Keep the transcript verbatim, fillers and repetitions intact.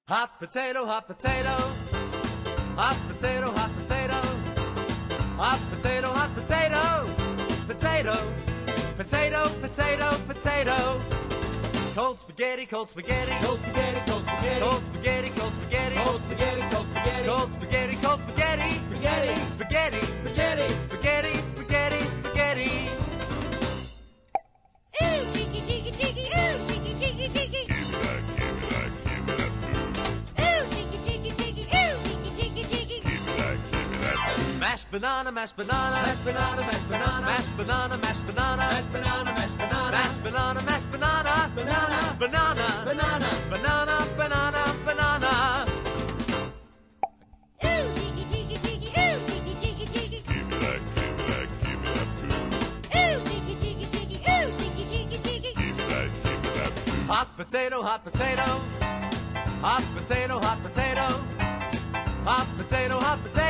Hot potato, hot potato, hot potato, hot potato, hot potato, hot potato, potato, potato, potato, potato. Cold spaghetti, cold spaghetti, Cold spaghetti, cold spaghetti, cold spaghetti, cold spaghetti, cold spaghetti, cold spaghetti, cold spaghetti, cold spaghetti, spaghetti, spaghetti, spaghetti. spaghetti, spaghetti, spaghetti. Ooh, cheeky, cheeky, cheeky, ooh, cheeky, cheeky, cheeky. Give me that, give me that, give me that food. Ooh, cheeky, cheeky, cheeky, ooh, cheeky, cheeky, cheeky. Give me that, give me that food. Mashed banana, mashed banana, Mashed banana, mashed banana, mashed banana, mashed banana, mashed banana, mashed banana, mashed banana, mashed banana, banana, banana, banana. banana, banana, banana. Ooh, cheeky, cheeky, cheeky, ooh, cheeky, cheeky, cheeky. Give me that, give me that, give me that food. Ooh, cheeky, cheeky, cheeky, ooh, cheeky, cheeky, cheeky. Give me that, give me that food. Hot potato, hot potato, hot potato, hot potato, hot potato, hot potato.